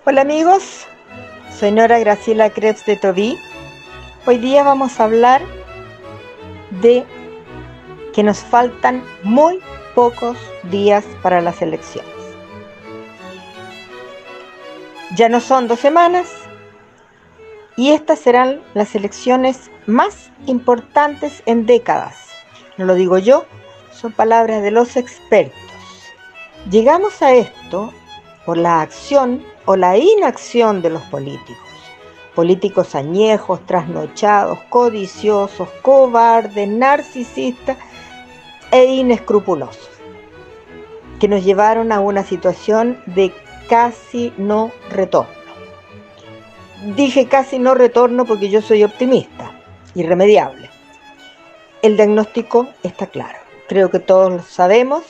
Hola amigos, soy Nora Graciela Krebs de Tobí. Hoy día vamos a hablar de que nos faltan muy pocos días para las elecciones. Ya no son 2 semanas y estas serán las elecciones más importantes en décadas. No lo digo yo, son palabras de los expertos. Llegamos a esto por la acción o la inacción de los políticos añejos, trasnochados, codiciosos, cobardes, narcisistas e inescrupulosos, que nos llevaron a una situación de casi no retorno. Dije casi no retorno porque yo soy optimista, irremediable. El diagnóstico está claro, creo que todos lo sabemos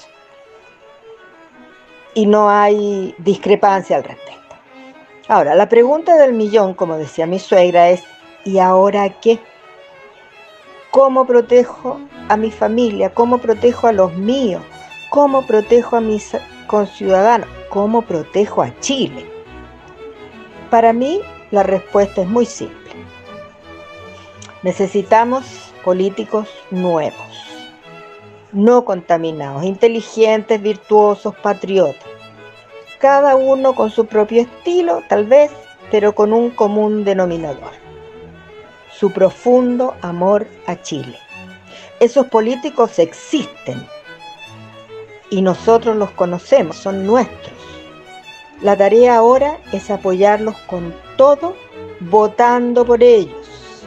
y no hay discrepancia al respecto. Ahora, la pregunta del millón, como decía mi suegra, es ¿y ahora qué? ¿Cómo protejo a mi familia? ¿Cómo protejo a los míos? ¿Cómo protejo a mis conciudadanos? ¿Cómo protejo a Chile? Para mí, la respuesta es muy simple. Necesitamos políticos nuevos, no contaminados, inteligentes, virtuosos, patriotas. Cada uno con su propio estilo, tal vez, pero con un común denominador: su profundo amor a Chile. Esos políticos existen y nosotros los conocemos, son nuestros. La tarea ahora es apoyarlos con todo, votando por ellos.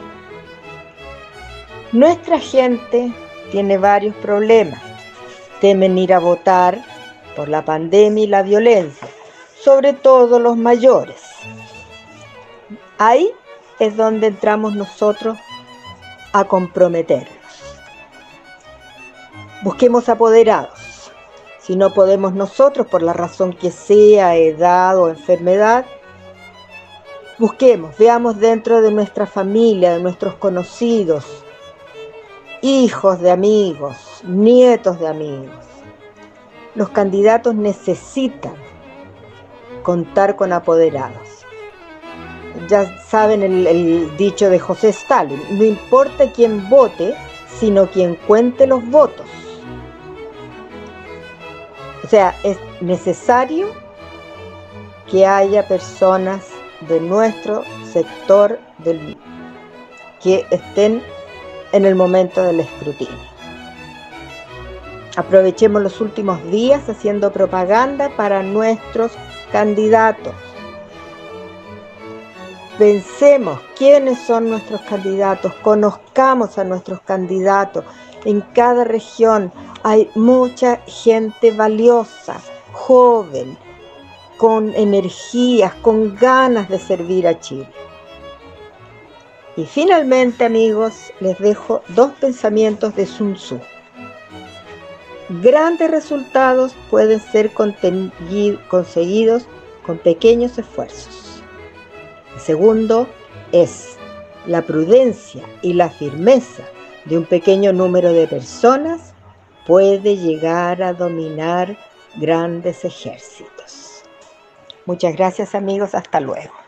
Nuestra gente tiene varios problemas. Temen ir a votar por la pandemia y la violencia, sobre todo los mayores. Ahí es donde entramos nosotros a comprometernos. Busquemos apoderados. Si no podemos nosotros, por la razón que sea, edad o enfermedad, busquemos, veamos dentro de nuestra familia, de nuestros conocidos, hijos de amigos, nietos de amigos. Los candidatos necesitan contar con apoderados. Ya saben el dicho de José Stalin: no importa quién vote, sino quien cuente los votos. O sea, es necesario que haya personas de nuestro sector que estén en el momento del escrutinio. Aprovechemos los últimos días haciendo propaganda para nuestros candidatos. Pensemos quiénes son nuestros candidatos, conozcamos a nuestros candidatos. En cada región hay mucha gente valiosa, joven, con energías, con ganas de servir a Chile. Y finalmente, amigos, les dejo 2 pensamientos de Sun Tzu. Grandes resultados pueden ser conseguidos con pequeños esfuerzos. El segundo es: la prudencia y la firmeza de un pequeño número de personas puede llegar a dominar grandes ejércitos. Muchas gracias amigos, hasta luego.